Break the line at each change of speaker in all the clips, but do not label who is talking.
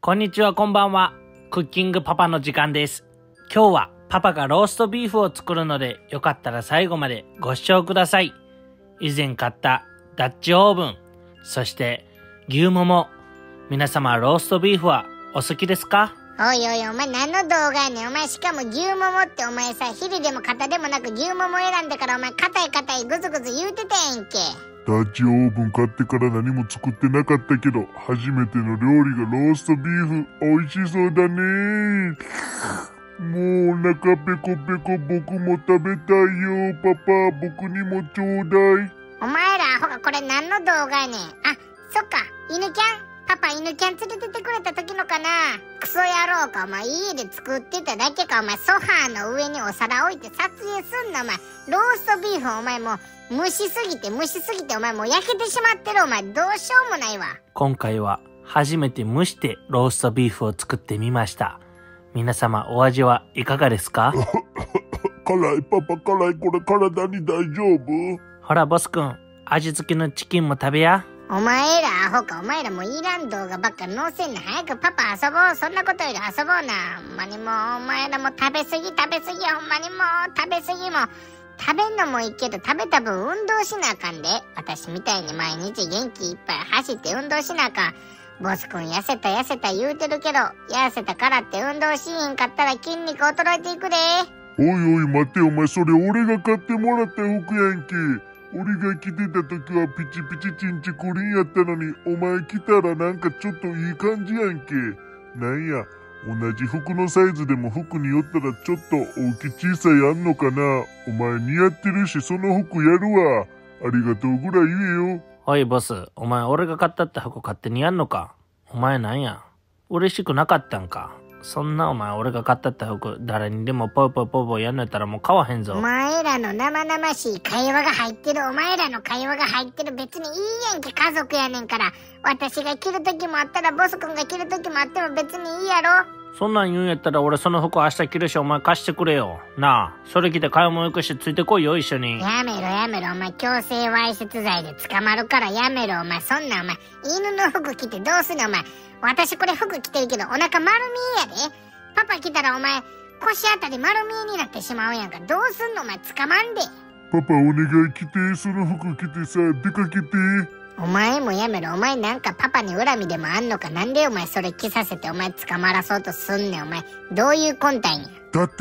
こんにちは、こんばんは。クッキングパパの時間です。今日はパパがローストビーフを作るので、よかったら最後までご視聴ください。以前買ったダッチオーブン、そして牛もも。皆様、ローストビーフはお好きですか？
おいおい、お前何の動画やねん。お前しかも牛ももってお前さ、ヒレでも肩でもなく牛もも選んだからお前硬いグズグズ言うてたやんけ。
ダッチオーブン買ってから何も作ってなかったけど、初めての料理がローストビーフ、美味しそうだね。もうお腹ペコペコ、僕も食べたいよ。パパ、僕にもちょうだい。
お前らアホがこれ何の動画やねん。あ、そっか、犬キャン。パパ犬キャン連れてってくれた時のかな。クソ野郎か、お前家で作ってただけか。お前ソファーの上にお皿置いて撮影すんの。お前ローストビーフお前もう蒸しすぎてお前もう焼けてしまってる。お前どうしようもないわ。
今回は初めて蒸してローストビーフを作ってみました。皆様お味はいかがですか？
辛い、パパ辛い。これ体に大丈夫？
ほらボスくん、味付けのチキンも食べや。
お前らアホか。お前らもういらん動画ばっか載せんな。早くパパ遊ぼう。そんなことより遊ぼうな。ほんまにもうお前らも食べ過ぎ。ほんまにもう食べ過ぎ。も食べんのもいいけど食べた分運動しなあかんで。私みたいに毎日元気いっぱい走って運動しなあかん。ボスくん痩せた言うてるけど、痩せたからって運動しんかったら筋肉衰えていくで。
おいおい待て、お前それ俺が買ってもらった服やんけ。俺が着てた時はピチピチチンチクリンやったのに、お前着たらなんかちょっといい感じやんけ。なんや、同じ服のサイズでも服によったらちょっと大き小さいあんのかな。お前似合ってるし、その服やるわ。ありがとうぐらい言えよ。
おいボス、お前俺が買ったって服勝手にやんのか？お前なんや、嬉しくなかったんか？そんなお前俺が買ったって服誰にでもポイポイやんのやったらもう買わへんぞ。
お前らの生々しい会話が入ってる。別にいいやんけ。家族やねんから。私が着る時もあったらボス君が着る時もあっても別にいいやろ。
そんなん言うんやったら俺その服明日着るし、お前貸してくれよなあ。それ着て買い物行くし、ついてこいよ一緒に。
やめろ。お前強制わいせつ罪で捕まるからやめろ。お前そんなお前犬の服着てどうすんの。お前私これ服着てるけどお腹丸見えやで。パパ来たらお前腰あたり丸見えになってしまうやんか。どうすんの。お前捕まんで。
パパお願い着て、その服着てさ、出かけて。
お前もやめろ。お前なんかパパに恨みでもあんのか。なんでお前それ着させてお前捕まらそうとすんねん。お前どういう魂胆や。
だって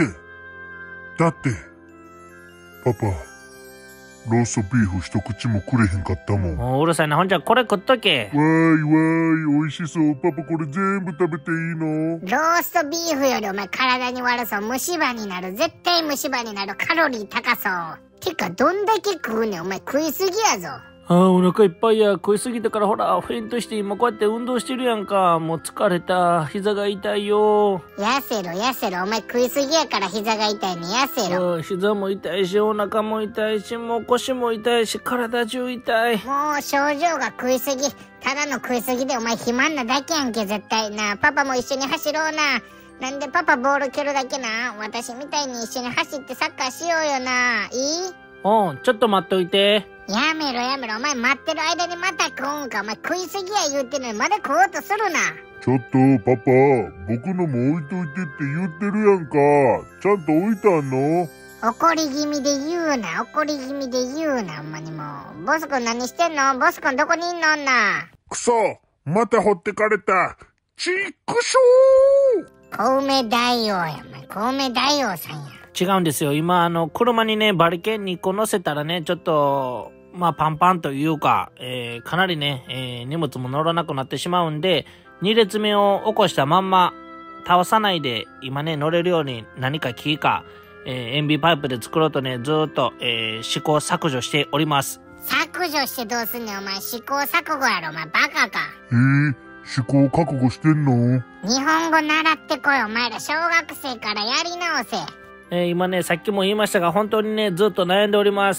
パパローストビーフ一口もくれへんかったもん。
もううるさいな。ほんじゃこれ食っとけ。
わーい美味しそう。パパこれ全部食べていいの？
ローストビーフよりお前体に悪そう。虫歯になる。絶対虫歯になる。カロリー高そう。てかどんだけ食うねん。お前食いすぎやぞ。
お腹いっぱいや。食いすぎたからほらフェイントして今こうやって運動してるやんか。もう疲れた。膝が痛いよ。
痩せろ。お前食いすぎやから膝が痛いね。痩せろ。
膝も痛いしお腹も痛いし、もう腰も痛いし体中痛い。
もう症状が食いすぎ。ただの食いすぎでお前肥満なだけやんけ。絶対な。パパも一緒に走ろうな。なんでパパボール蹴るだけな。私みたいに一緒に走ってサッカーしようよな。いい？
ちょっと待っといて。
やめろ。お前待ってる間にまた食うんか。お前食いすぎや言うてんのにまだ食おうとするな。
ちょっとパパ、僕のも置いといてって言ってるやんか。ちゃんと置いたんの？
怒り気味で言うな。ほんまにもう。ボス君何してんの？ボス君どこにいんの？な
くそ、また掘ってかれた。ちくしょう。
小梅大王や。お前小梅大王さんや。
違うんですよ。今車にねバリケン2個乗せたらね、ちょっとパンパンというか、かなりね、荷物も乗らなくなってしまうんで、2列目を起こしたまんま倒さないで今ね乗れるように何かキーか、塩ビパイプで作ろうとねずーっと、試行錯誤しております。
削除してどうすんねん。お前試行錯誤やろ。お前バカか。
試行覚悟してんの？
日本語習ってこい。お前ら小学生からやり直せ。
今ねさっきも言いましたが本当にねずっと悩んでおります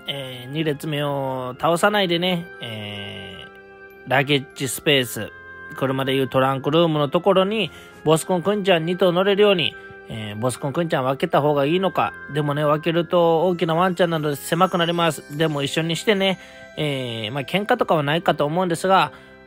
。2列目を倒さないでね、ラゲッジスペース、車でいうトランクルームのところにボスコンくんちゃん2頭乗れるように、ボスコンくんちゃん分けた方がいいのか。でもね分けると大きなワンちゃんなので狭くなります。でも一緒にしてね、喧嘩とかはないかと思うんですが、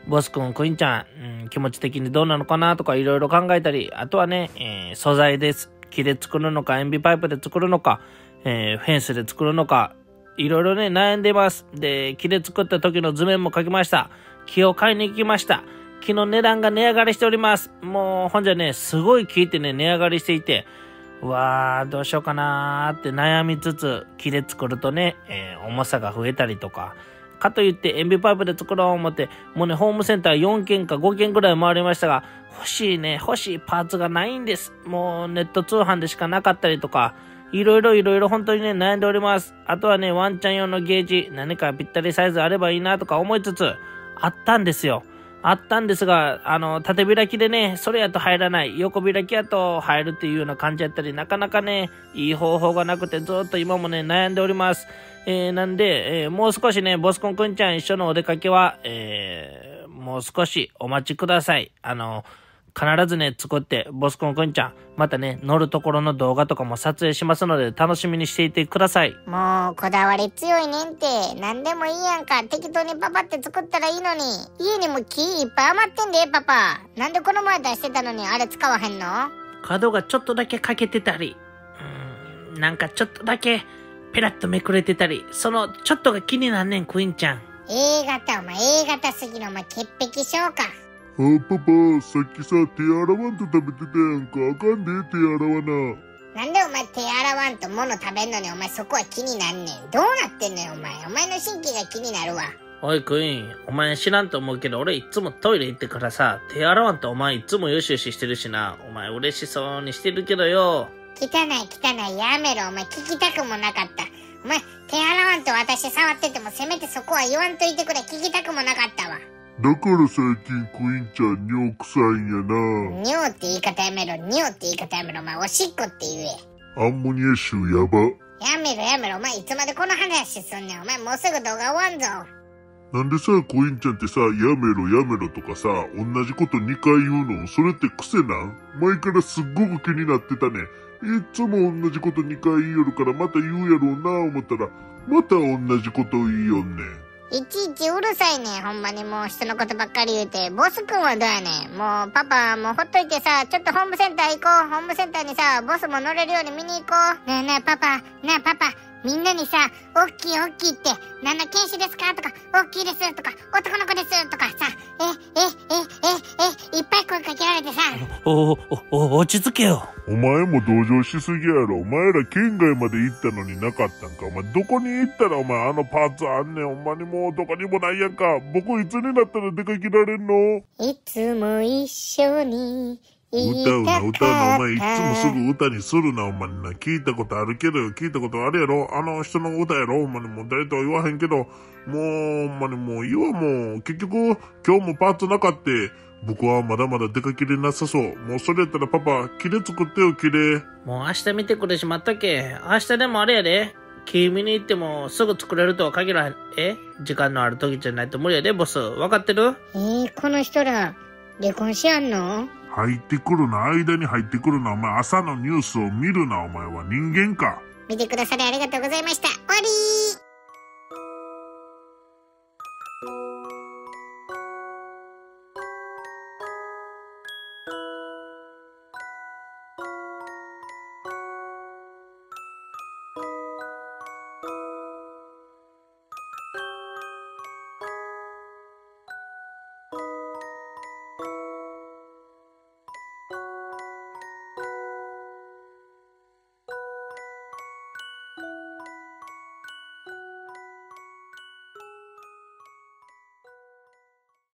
ボス君、クイーンちゃん、気持ち的にどうなのかなとかいろいろ考えたり、あとはね、素材です。木で作るのか、塩ビパイプで作るのか、フェンスで作るのか、いろいろね、悩んでます。で、木で作った時の図面も描きました。木を買いに行きました。木の値段が値上がりしております。もう、ほんじゃね、すごい木ってね、値上がりしていて、うわー、どうしようかなーって悩みつつ、木で作るとね、重さが増えたりとか、かといって塩ビパイプで作ろう思って、もうね、ホームセンター4軒か5軒ぐらい回りましたが、欲しいパーツがないんです。もうネット通販でしかなかったりとか、いろいろ本当にね、悩んでおります。あとはね、ワンちゃん用のゲージ、何かぴったりサイズあればいいなとか思いつつ、あったんですよ。あったんですが、縦開きでね、それやと入らない。横開きやと入るっていうような感じやったり、なかなかね、いい方法がなくて、ずっと今もね、悩んでおります。なんで、もう少しね、ボスコンくんちゃん一緒のお出かけは、もう少しお待ちください。必ずね、作って、ボスコンくんちゃん、またね、乗るところの動画とかも撮影しますので、楽しみにしていてください。
もう、こだわり強いねんて。何でもいいやんか。適当にパパって作ったらいいのに。家にも木いっぱい余ってんで、パパ。なんでこの前出してたのにあれ使わへんの？
角がちょっとだけ欠けてたり、なんかちょっとだけ、ペラッとめくれてたり、その、ちょっとが気になんねん、クイーンちゃん。
A 型、A 型すぎの潔癖症か。
パパ、さっきさ、手洗わんと食べてたやんか。あかんで、手洗わな。
なんでお前手洗わんと物食べんのにお前そこは気になんねん。どうなってんのよお前。お前の神経が気になるわ。
おいクイーン、お前知らんと思うけど、俺いつもトイレ行ってからさ、手洗わんとお前いつもよしよししてるしな。お前嬉しそうにしてるけどよ。
汚い、やめろ。お前聞きたくもなかった。お前、手洗わんと私触っててもせめてそこは言わんといてくれ。聞きたくもなかったわ。
だから最近クイーンちゃん尿臭いんやな。
尿って言い方やめろ。尿って言い方やめろ。お前おしっこって言え。
アンモニア臭やば。
やめろ。お前いつまでこの話すんねん。お前もうすぐ動画終わんぞ。
なんでさ、クイーンちゃんってさ、やめろとかさ、同じこと2回言うの？それって癖なん？前からすっごく気になってたね。いつも同じこと2回言いよるからまた言うやろうな思ったら、また同じこと言いよんねん。
いちいちうるさいねん。ほんまにもう人のことばっかり言うて。ボス君はどうやねん。もうパパもうほっといてさ、ちょっとホームセンター行こう。ホームセンターにさ、ボスも乗れるように見に行こう。ねえパパ。みんなにさ、おっきいって、何の犬種ですかとか、おっきいですとか、男の子ですとかさ、いっぱい声かけられてさ。
落ち着けよ。
お前も同情しすぎやろ。お前ら県外まで行ったのになかったんか。お前どこに行ったらお前あのパーツあんねん。ほんまにもうどこにもないやんか。僕いつになったら出かけられんの？
いつも一緒に。
歌うな、お前いつもすぐ歌にするな、お前な。聞いたことあるけど、聞いたことあるやろ。あの人の歌やろ。お前もう誰とは言わへんけど、もうほんまにもういいわもう。結局、今日もパーツなかって、僕はまだまだ出かけれなさそう。もうそれやったらパパ、木で作ってよ、木で。
もう明日見てくれしまったっけ。明日でもあれやで。木見に行ってもすぐ作れるとは限らへん。時間のある時じゃないと無理やで、ボス。わかってる？
この人ら、離婚しやんの？
入ってくるな、間に入ってくるな。お前朝のニュースを見るな、お前は人間か。
見てくださりありがとうございました。終わりー。